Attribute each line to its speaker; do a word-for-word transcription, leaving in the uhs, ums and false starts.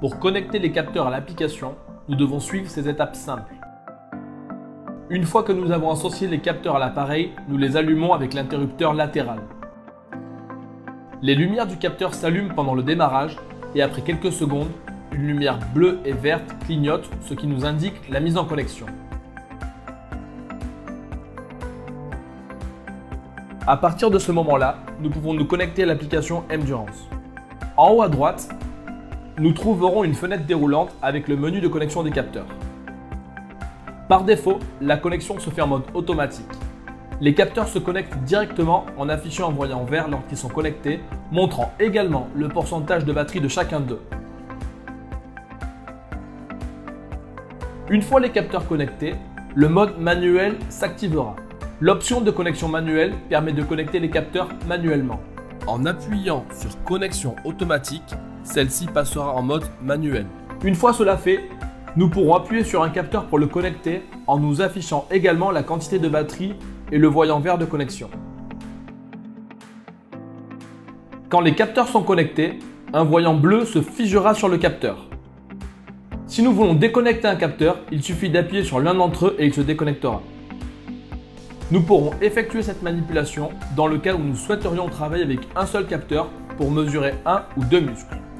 Speaker 1: Pour connecter les capteurs à l'application, nous devons suivre ces étapes simples. Une fois que nous avons associé les capteurs à l'appareil, nous les allumons avec l'interrupteur latéral. Les lumières du capteur s'allument pendant le démarrage et après quelques secondes, une lumière bleue et verte clignote, ce qui nous indique la mise en connexion. À partir de ce moment-là, nous pouvons nous connecter à l'application Endurance. En haut à droite, nous trouverons une fenêtre déroulante avec le menu de connexion des capteurs. Par défaut, la connexion se fait en mode automatique. Les capteurs se connectent directement en affichant un voyant vert lorsqu'ils sont connectés, montrant également le pourcentage de batterie de chacun d'eux. Une fois les capteurs connectés, le mode manuel s'activera. L'option de connexion manuelle permet de connecter les capteurs manuellement. En appuyant sur connexion automatique, celle-ci passera en mode manuel. Une fois cela fait, nous pourrons appuyer sur un capteur pour le connecter en nous affichant également la quantité de batterie et le voyant vert de connexion. Quand les capteurs sont connectés, un voyant bleu se figera sur le capteur. Si nous voulons déconnecter un capteur, il suffit d'appuyer sur l'un d'entre eux et il se déconnectera. Nous pourrons effectuer cette manipulation dans le cas où nous souhaiterions travailler avec un seul capteur pour mesurer un ou deux muscles.